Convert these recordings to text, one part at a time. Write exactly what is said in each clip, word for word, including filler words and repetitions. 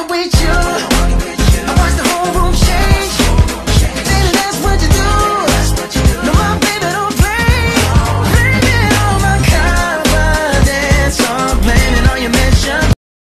with you. I watch the whole room change. Baby, that's what you do. No, my baby don't play. Blaming all my confidence. I'm blaming all your mission.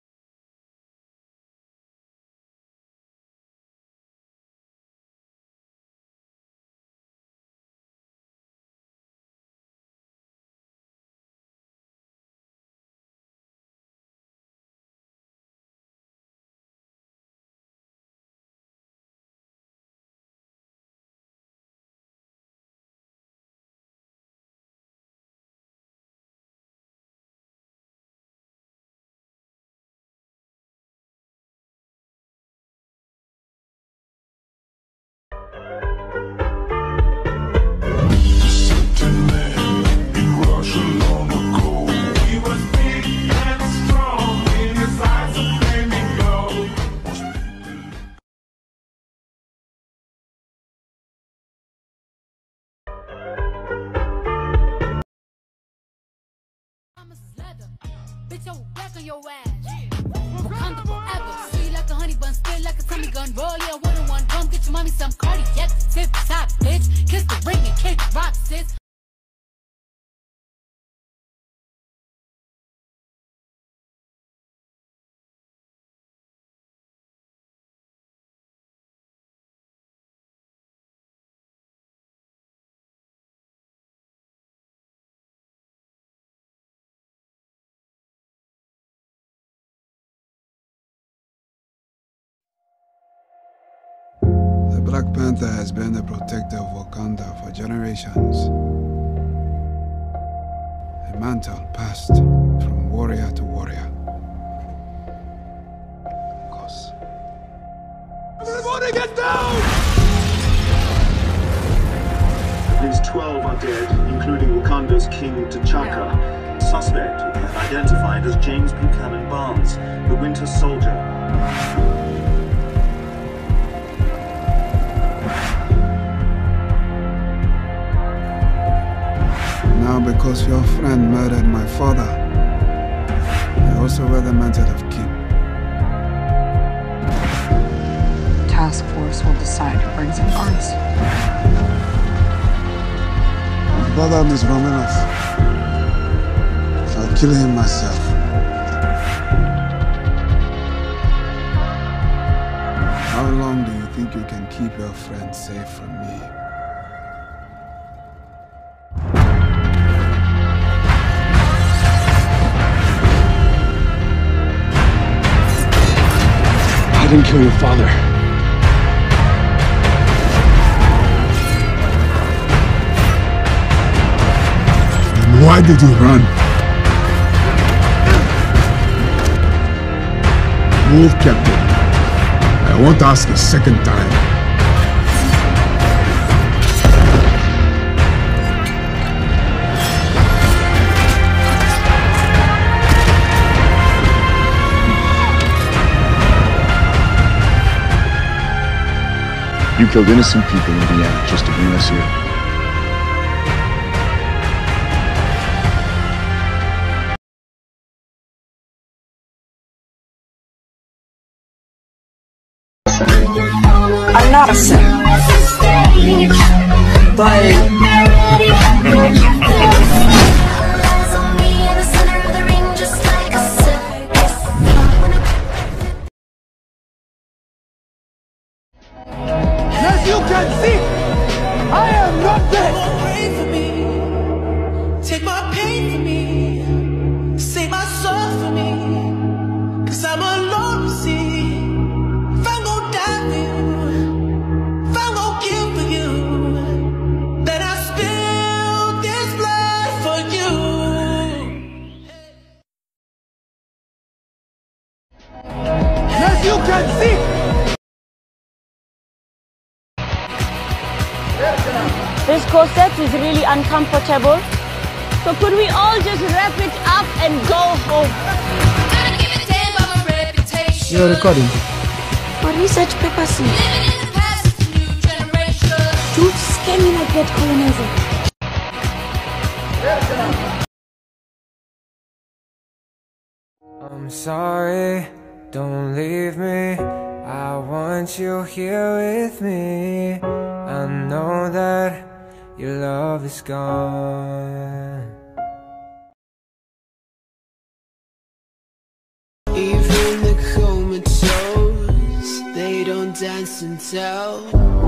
Bitch, I will back on your ass. Wakanda forever. Sweet like a honey bun, spit like a tummy gun. Roll, yeah, one on one. Come get your mommy some cardiac. Tip top, bitch. Kiss the ring and kick rock, sis. The Black Panther has been the protector of Wakanda for generations. A mantle passed from warrior to warrior. Of course. Everybody get down! At least twelve are dead, including Wakanda's King T'Chaka. Suspect, who we have identified as James Buchanan Barnes, the Winter Soldier. Now, because your friend murdered my father, I also wear the mantle of king. Task force will decide who brings in arms. My brother is wrong enough. I'll kill him myself. How long do you think you can keep your friend safe from me? I didn't kill your father. Then why did you run? Move, Captain. I won't ask a second time. You killed innocent people in the end just to bring us here. I'm not a sinner, but As you can see, I am not dead. Pray for me, take my pain for me, save my soul for me, cause I'm alone, you see. If I'm gon' die for you, if I'm gon' kill for you, then I spill this blood for you. As you can see, this corset is really uncomfortable. So could we all just wrap it up and go home? You're recording. For research purposes. Don't scare me like that, colonizer. I'm sorry, don't leave me. want you here with me. I know that your love is gone. Even the comatose, they don't dance and tell.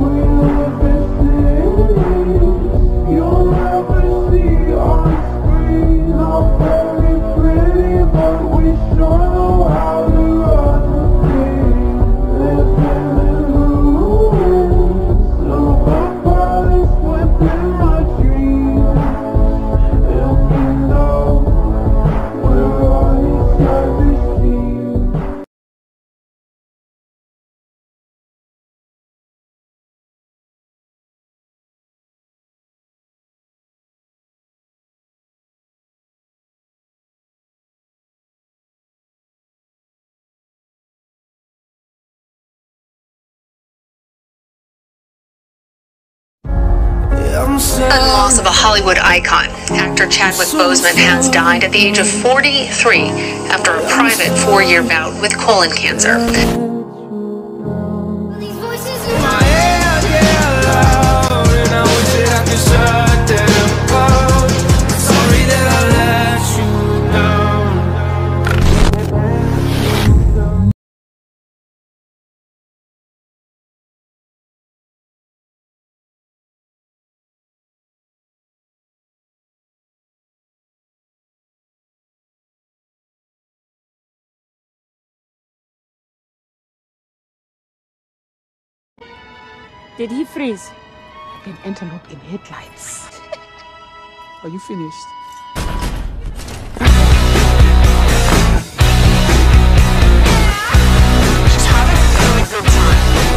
You'll never see on screen how very pretty, but we sure know how to run the thing. Living in ruins, so bodies within my dreams. And you know we're on each other's team. Sudden loss of a Hollywood icon. Actor Chadwick Boseman has died at the age of forty-three after a private four-year bout with colon cancer. Did he freeze? An antelope in headlights. Are you finished? She's having a really good time.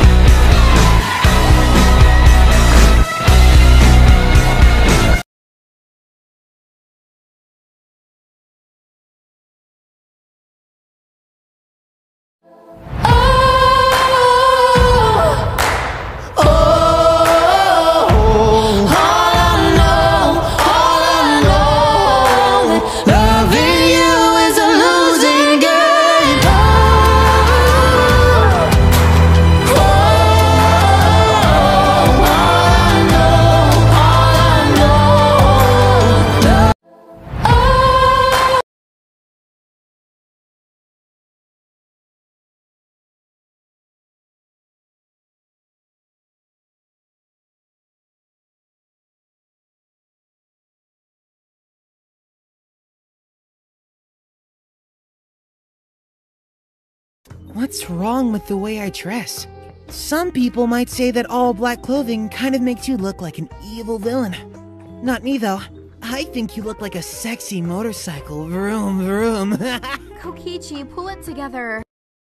What's wrong with the way I dress? Some people might say that all black clothing kind of makes you look like an evil villain. Not me, though. I think you look like a sexy motorcycle. Vroom, vroom. Kokichi, pull it together.